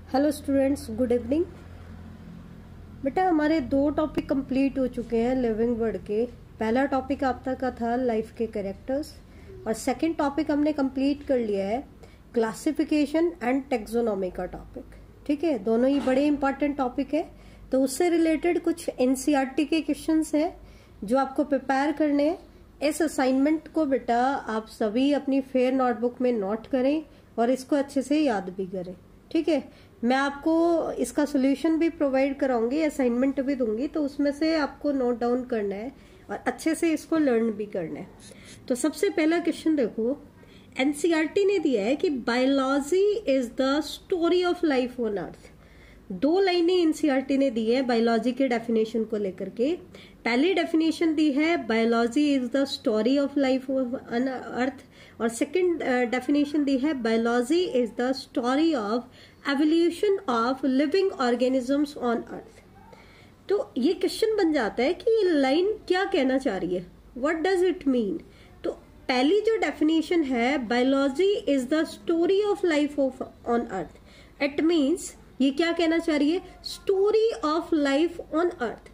Hello students, good evening. बेटा हमारे 2 topic complete हो चुके हैं लिविंग वर्ड के। पहला टॉपिक आप तक का था लाइफ के कैरेक्टर्स और सेकंड टॉपिक हमने कंप्लीट कर लिया है क्लासिफिकेशन एंड टेक्सोनॉमी का टॉपिक। ठीक है, दोनों ही बड़े इंपॉर्टेंट टॉपिक है। तो उससे रिलेटेड कुछ एनसीईआरटी के क्वेश्चंस हैं जो आपको प्रिपेयर करने हैं। इस असाइनमेंट को बेटा आप सभी अपनी फेयर नोटबुक में नोट करें और इसको अच्छे से याद भी करें। ठीक है, मैं आपको इसका सोल्यूशन भी प्रोवाइड कराऊंगी, असाइनमेंट भी दूंगी, तो उसमें से आपको नोट डाउन करना है और अच्छे से इसको लर्न भी करना है। तो सबसे पहला क्वेश्चन देखो, एनसीईआरटी ने दिया है कि biology is the story of life on earth. 2 लाइनें एनसीईआरटी ने दी है बायोलॉजी के डेफिनेशन को लेकर के। पहली डेफिनेशन दी है biology is the story of life on earth और सेकंड डेफिनेशन दी है biology is the story of evolution of living organisms on earth. तो ये क्वेश्चन बन जाता है कि ये लाइन क्या कहना चाह रही है, व्हाट डज इट मीन। तो पहली जो डेफिनेशन है biology is the story of life on earth, it means ये क्या कहना चाह रही है, story of life on earth.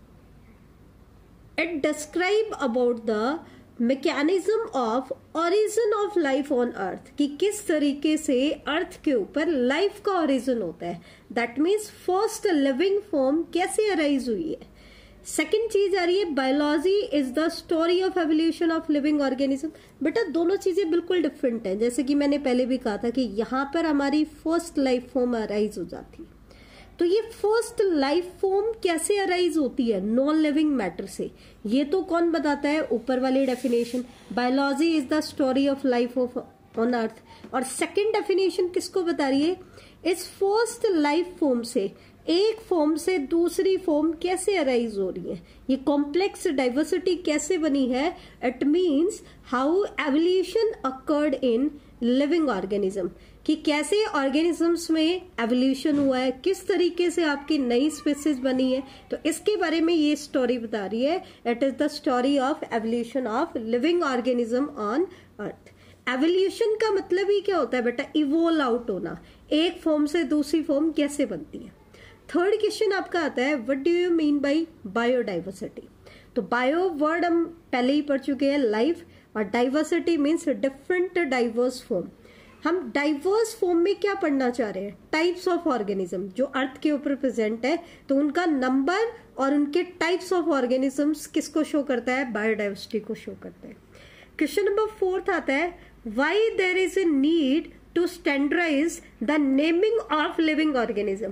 It describe about the mechanism of origin of life on earth, कि किस तरीके से अर्थ के ऊपर लाइफ का ओरिजिन होता है। That means first living form कैसे अराइज हुई है। सेकेंड चीज आ रही है biology is the story of evolution of living organism. बेटा दोनों चीजें बिल्कुल डिफरेंट हैं। जैसे कि मैंने पहले भी कहा था कि यहाँ पर हमारी फर्स्ट लाइफ फॉर्म अराइज हो जाती है। तो ये फर्स्ट लाइफ फॉर्म कैसे अराइज होती है, नॉन लिविंग मैटर से, ये तो कौन बताता है, ऊपर वाली definition biology is the story of life of on earth. और सेकेंड डेफिनेशन किसको बता रही है, इस फर्स्ट लाइफ फॉर्म से एक फॉर्म से दूसरी फॉर्म कैसे अराइज हो रही है, ये कॉम्प्लेक्स डाइवर्सिटी कैसे बनी है। It means how evolution occurred in living organism, कि कैसे ऑर्गेनिजम्स में एवोल्यूशन हुआ है, किस तरीके से आपकी नई स्पीसीज बनी है। तो इसके बारे में ये स्टोरी बता रही है। It is the story of evolution of living organism on earth. Evolution का मतलब ही क्या होता है बेटा, इवोल्व आउट होना, एक फॉर्म से दूसरी फॉर्म कैसे बनती है। थर्ड क्वेश्चन आपका आता है what do you mean by biodiversity. तो बायो वर्ड हम पहले ही पढ़ चुके हैं, लाइफ, और diversity means different diverse form. हम डाइवर्स फॉर्म में क्या पढ़ना चाह रहे हैं, टाइप्स ऑफ ऑर्गेनिज्म जो अर्थ के ऊपर प्रेजेंट है, तो उनका नंबर और उनके टाइप्स ऑफ ऑर्गेनिजम्स किसको शो करता है, बायोडाइवर्सिटी को शो करता है। क्वेश्चन नंबर 4 आता है why there is a need to standardize the naming of living organism.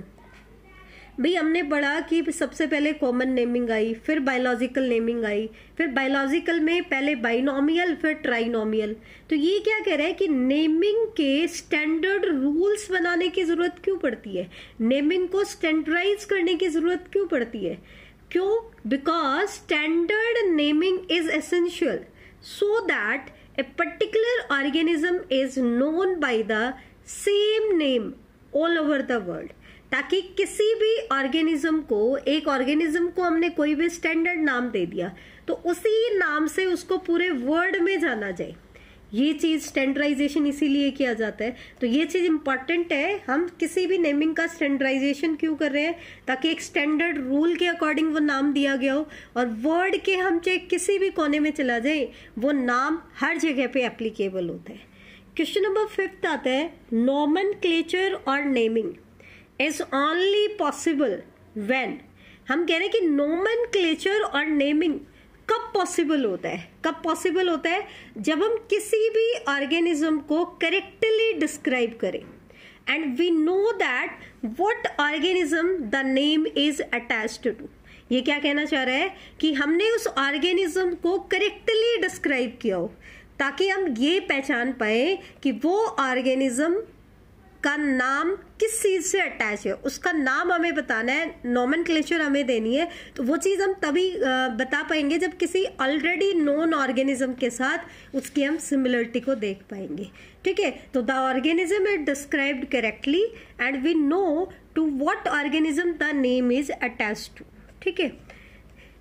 भाई हमने पढ़ा कि सबसे पहले कॉमन नेमिंग आई, फिर बायोलॉजिकल नेमिंग आई, फिर बायोलॉजिकल में पहले बाइनोमियल फिर ट्राइनोमियल। तो ये क्या कह रहा है कि नेमिंग के स्टैंडर्ड रूल्स बनाने की जरूरत क्यों पड़ती है, नेमिंग को स्टैंडर्डाइज करने की जरूरत क्यों पड़ती है, क्यों, because standard naming is essential so that a particular organism is known by the same name all over the world. ताकि किसी भी ऑर्गेनिज्म को, एक ऑर्गेनिज्म को हमने कोई भी स्टैंडर्ड नाम दे दिया तो उसी नाम से उसको पूरे वर्ल्ड में जाना जाए। ये चीज स्टैंडर्डाइजेशन इसीलिए किया जाता है। तो ये चीज इंपॉर्टेंट है, हम किसी भी नेमिंग का स्टैंडर्डाइजेशन क्यों कर रहे हैं, ताकि एक स्टैंडर्ड रूल के अकॉर्डिंग वो नाम दिया गया हो और वर्ल्ड के हम चाहे किसी भी कोने में चला जाए वो नाम हर जगह पे एप्लीकेबल होता है। क्वेश्चन नंबर 5 आता है नॉमेनक्लेचर और naming is only possible when. हम कह रहे हैं कि नोमेनक्लेचर और नेमिंग कब पॉसिबल होता है, कब पॉसिबल होता है, जब हम किसी भी ऑर्गेनिज्म को करेक्टली डिस्क्राइब करें and we know that what organism the name is attached to. ये क्या कहना चाह रहा है कि हमने उस ऑर्गेनिज्म को करेक्टली डिस्क्राइब किया हो ताकि हम ये पहचान पाए कि वो ऑर्गेनिज्म का नाम किस चीज से अटैच है, उसका नाम हमें बताना है, नॉमेनक्लेचर हमें देनी है। तो वो चीज हम तभी बता पाएंगे जब किसी ऑलरेडी नोन ऑर्गेनिज्म के साथ उसकी हम सिमिलरिटी को देख पाएंगे। ठीक है, तो the organism is described correctly and we know to what organism the name is attached to. ठीक है,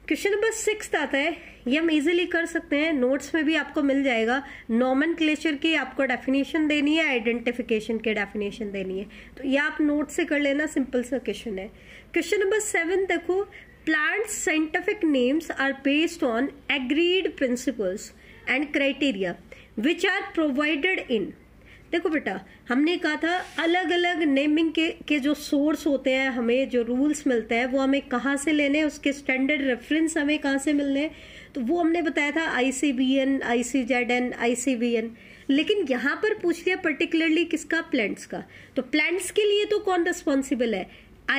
क्वेश्चन नंबर 6 आता है, ये हम इजीली कर सकते हैं, नोट्स में भी आपको मिल जाएगा। नॉमेनक्लेचर की आपको डेफिनेशन देनी है, आइडेंटिफिकेशन की डेफिनेशन देनी है, तो ये आप नोट से कर लेना, सिंपल सा क्वेश्चन है। क्वेश्चन नंबर 7 देखो, plants scientific names are based on agreed principles and criteria which are provided in. देखो बेटा, हमने कहा था अलग अलग नेमिंग के जो सोर्स होते हैं, हमें जो रूल्स मिलते हैं वो हमें कहाँ से लेने हैं, उसके स्टैंडर्ड रेफरेंस हमें कहाँ से मिलने हैं, तो वो हमने बताया था ICBN, ICZN, ICVN। लेकिन यहाँ पर पूछ लिया पर्टिकुलरली किसका, प्लांट्स का, तो प्लांट्स के लिए तो कौन रिस्पॉन्सिबल है,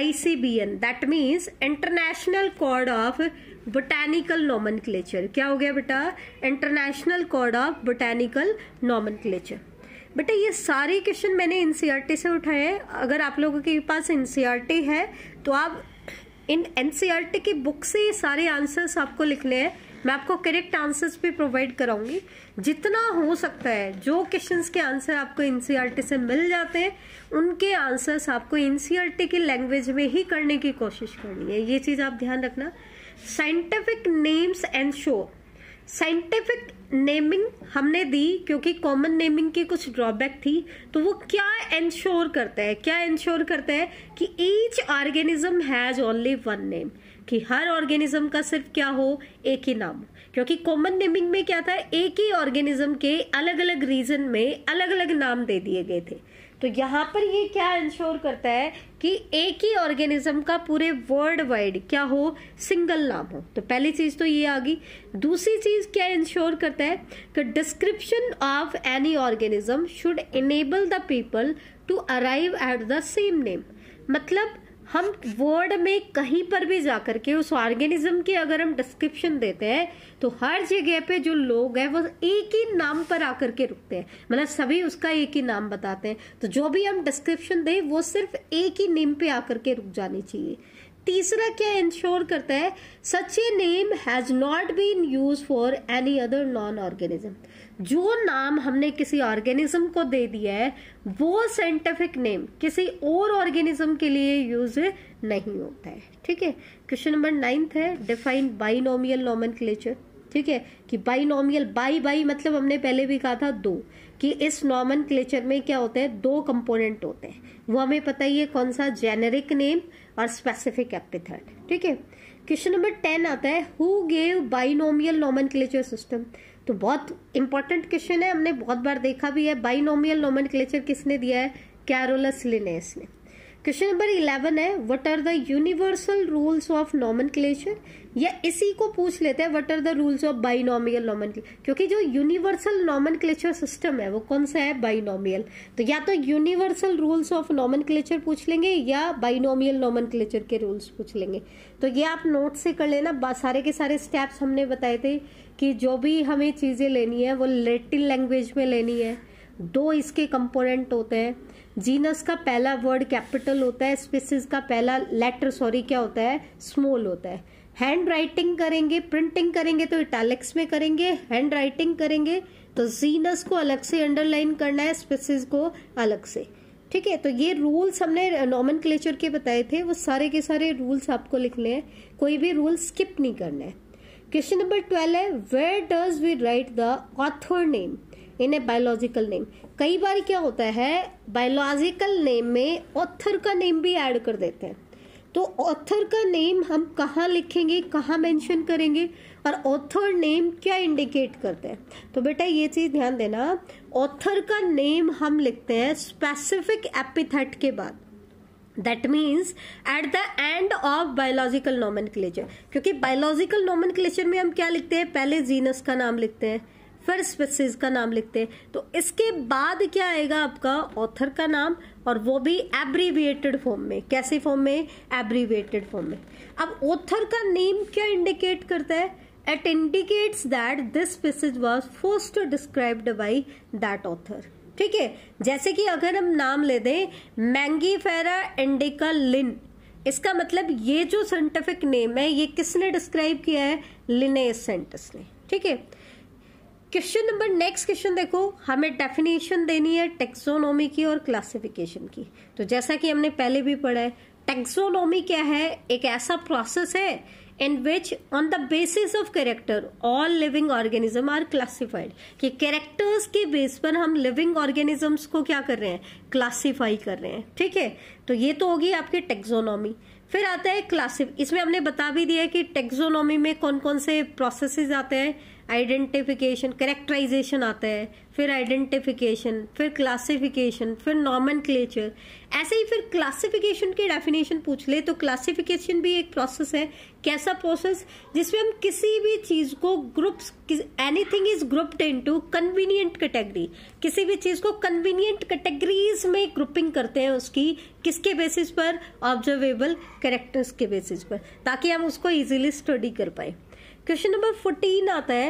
ICBN, that means international code of botanical nomenclature. क्या हो गया बेटा, international code of botanical nomenclature. बेटा ये सारे क्वेश्चन मैंने NCERT से उठाए हैं। अगर आप लोगों के पास NCERT है तो आप इन NCERT की बुक से ये सारे आंसर्स आपको लिखने हैं। मैं आपको करेक्ट आंसर्स भी प्रोवाइड कराऊंगी, जितना हो सकता है जो क्वेश्चंस के आंसर आपको NCERT से मिल जाते हैं उनके आंसर्स आपको NCERT की लैंग्वेज में ही करने की कोशिश करनी है, ये चीज आप ध्यान रखना। Scientific names and show, scientific naming हमने दी क्योंकि कॉमन नेमिंग की कुछ ड्रॉबैक थी, तो वो क्या इंश्योर करता है, क्या इंश्योर करता है कि each organism has only one name, कि हर ऑर्गेनिज्म का सिर्फ क्या हो, एक ही नाम हो। क्योंकि कॉमन नेमिंग में क्या था, एक ही ऑर्गेनिज्म के अलग अलग रीजन में अलग अलग नाम दे दिए गए थे, तो यहाँ पर ये क्या इंश्योर करता है कि एक ही ऑर्गेनिज्म का पूरे वर्ल्ड वाइड क्या हो, सिंगल नाम हो। तो पहली चीज तो ये आ गई। दूसरी चीज क्या इंश्योर करता है कि description of any organism should enable the people to arrive at the same name. मतलब हम वर्ड में कहीं पर भी जाकर के उस ऑर्गेनिज्म की अगर हम डिस्क्रिप्शन देते हैं तो हर जगह पे जो लोग हैं वो एक ही नाम पर आकर के रुकते हैं, मतलब सभी उसका एक ही नाम बताते हैं। तो जो भी हम डिस्क्रिप्शन दें वो सिर्फ एक ही नेम पे आकर के रुक जानी चाहिए। तीसरा क्या इंश्योर करता है, such a name has not been use for any other known organism. जो नाम हमने किसी ऑर्गेनिज्म को दे दिया है वो साइंटिफिक नेम किसी और ऑर्गेनिज्म के लिए यूज नहीं होता है। ठीक है, क्वेश्चन नंबर 9 है, डिफाइन बाइनोमियल नॉमेनक्लेचर। ठीक है, कि बाइनोमियल, बाई मतलब हमने पहले भी कहा था दो, कि इस नॉमेनक्लेचर में क्या होते हैं, दो कंपोनेंट होते हैं, वो हमें पता ही है कौन सा, जेनेरिक नेम और स्पेसिफिक एपिथेट। ठीक है, क्वेश्चन नंबर 10 आता है, who gave binomial nomenclature system. तो बहुत इंपॉर्टेंट क्वेश्चन है, हमने बहुत बार देखा भी है। बाइनोमियल नॉमेनक्लेचर किसने दिया है, कैरोलस लिनेस ने। क्वेश्चन नंबर 11 है, what are the universal rules of nomenclature, या इसी को पूछ लेते हैं what are the rules of binomial nomenclature, क्योंकि जो यूनिवर्सल नॉमेनक्लेचर सिस्टम है वो कौन सा है, बाइनोमियल। तो या तो यूनिवर्सल रूल्स ऑफ नॉमेनक्लेचर पूछ लेंगे या बाइनोमियल नॉमेनक्लेचर के रूल्स पूछ लेंगे। तो ये आप नोट से कर लेना। सारे के सारे स्टेप्स हमने बताए थे कि जो भी हमें चीजें लेनी है वो लैटिन लैंग्वेज में लेनी है। दो इसके कंपोनेंट होते हैं, जीनस का पहला वर्ड कैपिटल होता है, स्पीसीज का पहला लेटर क्या होता है, स्मॉल होता है। हैंड राइटिंग करेंगे, प्रिंटिंग करेंगे तो इटैलिक्स में करेंगे, हैंड राइटिंग करेंगे तो जीनस को अलग से अंडरलाइन करना है, स्पीसीज को अलग से। ठीक है, तो ये रूल्स हमने नॉमेनक्लेचर के बताए थे, वो सारे के सारे रूल्स आपको लिखने हैं, कोई भी रूल स्किप नहीं करना है। क्वेश्चन नंबर 12 है, where does we write the author name in a biological name. कई बार क्या होता है, बायोलॉजिकल नेम में ऑथर का नेम भी ऐड कर देते हैं, तो ऑथर का नेम हम कहाँ लिखेंगे, कहाँ मेंशन करेंगे, और ऑथर नेम क्या इंडिकेट करते हैं। तो बेटा ये चीज ध्यान देना, ऑथर का नेम हम लिखते हैं स्पेसिफिक एपिथेट के बाद, that means at the end of biological nomenclature. क्योंकि बायोलॉजिकल नॉमेनक्लेचर में हम क्या लिखते हैं, पहले जीनस का नाम लिखते हैं, फिर स्पीसीज का नाम लिखते हैं, तो इसके बाद क्या आएगा आपका, ऑथर का नाम, और वो भी एब्रीविएटेड फॉर्म में। कैसी फॉर्म में, एब्रीविएटेड फॉर्म में। अब ऑथर का नेम क्या इंडिकेट करता है, it indicates that this species was first described by that author. ठीक है, जैसे कि अगर हम नाम ले दें मैंगीफेरा इंडिका लिन, इसका मतलब ये जो साइंटिफिक नेम है ये किसने डिस्क्राइब किया है, लिनेसेंटस ने। ठीक है, क्वेश्चन नंबर नेक्स्ट क्वेश्चन देखो, हमें डेफिनेशन देनी है टेक्सोनॉमी की और क्लासिफिकेशन की। तो जैसा कि हमने पहले भी पढ़ा है, टेक्सोनॉमी क्या है, एक ऐसा प्रोसेस है in which on the basis of character all living organism are classified, कि कैरेक्टर्स के बेस पर हम लिविंग ऑर्गेनिजम्स को क्या कर रहे हैं, क्लासिफाई कर रहे हैं। ठीक है, तो ये तो होगी आपकी टेक्सोनॉमी। फिर आता है इसमें हमने बता भी दिया कि टेक्सोनॉमी में कौन कौन से प्रोसेसेस आते हैं, आइडेंटिफिकेशन, कैरेक्टराइजेशन आता है, फिर आइडेंटिफिकेशन, फिर क्लासिफिकेशन, फिर नॉमेनक्लेचर। ऐसे ही फिर क्लासिफिकेशन की डेफिनेशन पूछ ले तो क्लासिफिकेशन भी एक प्रोसेस है। कैसा प्रोसेस, जिसमें हम किसी भी चीज को groups, anything is grouped into convenient category, किसी भी चीज को कन्वीनियंट कैटेगरीज में ग्रुपिंग करते हैं उसकी, किसके बेसिस पर, ऑब्जर्वेबल कैरेक्टर्स के बेसिस पर, ताकि हम उसको इजीली स्टडी कर पाए। क्वेश्चन नंबर 14 आता है,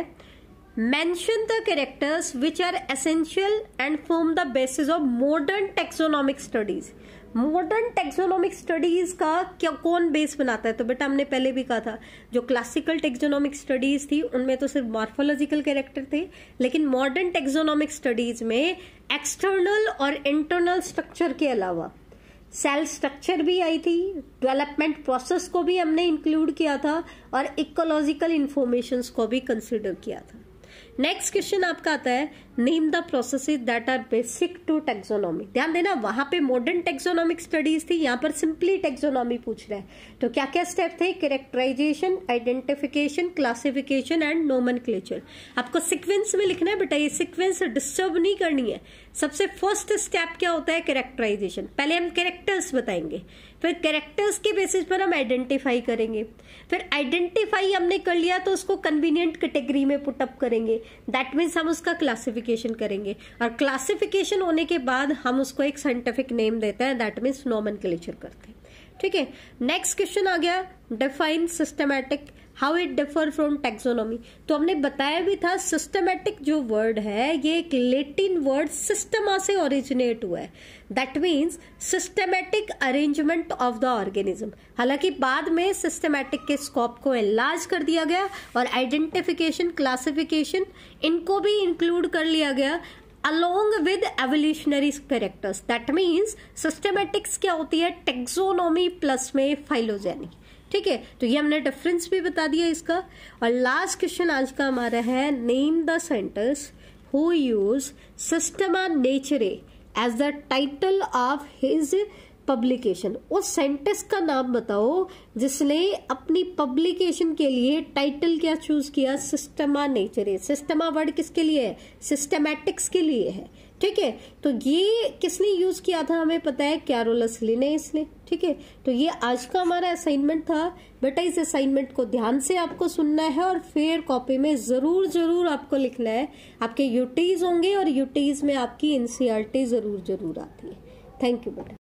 mention the characters which are essential and form the basis of modern taxonomic studies. Modern taxonomic studies का क्या कौन बेस बनाता है, तो बेटा हमने पहले भी कहा था, जो क्लासिकल टेक्सोनॉमिक स्टडीज थी उनमें तो सिर्फ मॉर्फोलॉजिकल कैरेक्टर थे, लेकिन मॉडर्न टेक्सोनॉमिक स्टडीज में एक्सटर्नल और इंटरनल स्ट्रक्चर के अलावा सेल स्ट्रक्चर भी आई थी, डेवलपमेंट प्रोसेस को भी हमने इंक्लूड किया था, और इकोलॉजिकल इंफॉर्मेशंस को भी कंसिडर किया था। नेक्स्ट क्वेश्चन आपका आता है, name the processes that are basic to taxonomy. ध्यान देना, वहां पे मॉडर्न टेक्सोनॉमिक स्टडीज थी, यहाँ पर सिंपली टेक्सोनॉमी पूछ रहा है। तो क्या क्या स्टेप थे, characterization, identification, classification and nomenclature. आपको सीक्वेंस में लिखना है बेटा, ये सीक्वेंस डिस्टर्ब नहीं करनी है। सबसे फर्स्ट स्टेप क्या होता है, कैरेक्टराइजेशन। पहले हम कैरेक्टर्स बताएंगे, फिर कैरेक्टर्स के बेसिस पर हम आइडेंटिफाई करेंगे, फिर आइडेंटिफाई हमने कर लिया तो उसको कन्वीनियंट कैटेगरी में पुटअप करेंगे, दैट मीन्स हम उसका क्लासिफिकेशन करेंगे, और क्लासिफिकेशन होने के बाद हम उसको एक साइंटिफिक नेम देते हैं, दैट मीन्स नोमेनक्लेचर करते हैं। ठीक है, नेक्स्ट क्वेश्चन आ गया, define systematic, how it differ from taxonomy. तो हमने बताया भी था, सिस्टमैटिक जो वर्ड है ये एक लैटिन वर्ड सिस्टमा से ओरिजिनेट हुआ है, that means systematic arrangement of the organism. हालांकि बाद में सिस्टमैटिक के स्कोप को एनलार्ज कर दिया गया और आइडेंटिफिकेशन, क्लासिफिकेशन इनको भी इंक्लूड कर लिया गया along with evolutionary characters, that means systematics क्या होती है, टेक्सोनॉमी प्लस में फाइलोजेनी। ठीक है, तो ये हमने डिफरेंस भी बता दिया इसका। और लास्ट क्वेश्चन आज का हमारा है, name the scientist who use Systema Naturae as the title of his publication. उस साइंटिस्ट का नाम बताओ जिसने अपनी पब्लिकेशन के लिए टाइटल क्या चूज किया, सिस्टमा नेचरे। सिस्टमा वर्ड किसके लिए है, सिस्टमैटिक्स के लिए है। ठीक है, तो ये किसने यूज किया था हमें पता है, कैरोलस लिनेस ने। ठीक है, तो ये आज का हमारा असाइनमेंट था बेटा। इस असाइनमेंट को ध्यान से आपको सुनना है और फिर कॉपी में जरूर आपको लिखना है। आपके यूटीज होंगे और यूटीज में आपकी एनसीईआरटी जरूर आती है। थैंक यू बेटा।